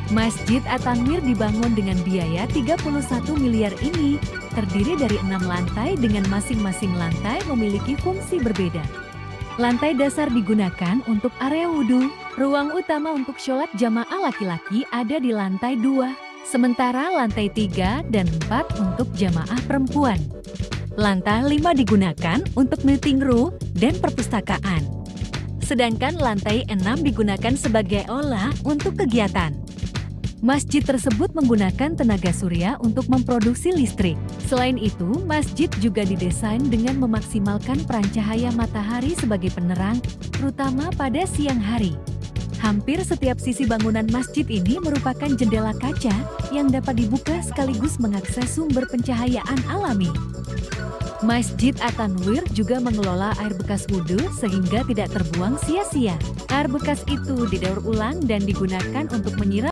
Masjid At-Tanwir dibangun dengan biaya 31 miliar ini, terdiri dari 6 lantai dengan masing-masing lantai memiliki fungsi berbeda. Lantai dasar digunakan untuk area wudhu, ruang utama untuk sholat jamaah laki-laki ada di lantai 2, sementara lantai 3 dan 4 untuk jamaah perempuan. Lantai 5 digunakan untuk meeting room dan perpustakaan. Sedangkan lantai 6 digunakan sebagai aula untuk kegiatan. Masjid tersebut menggunakan tenaga surya untuk memproduksi listrik. Selain itu, masjid juga didesain dengan memaksimalkan peran cahaya matahari sebagai penerang, terutama pada siang hari. Hampir setiap sisi bangunan masjid ini merupakan jendela kaca yang dapat dibuka sekaligus mengakses sumber pencahayaan alami. Masjid At-Tanwir juga mengelola air bekas wudhu sehingga tidak terbuang sia-sia. Air bekas itu didaur ulang dan digunakan untuk menyiram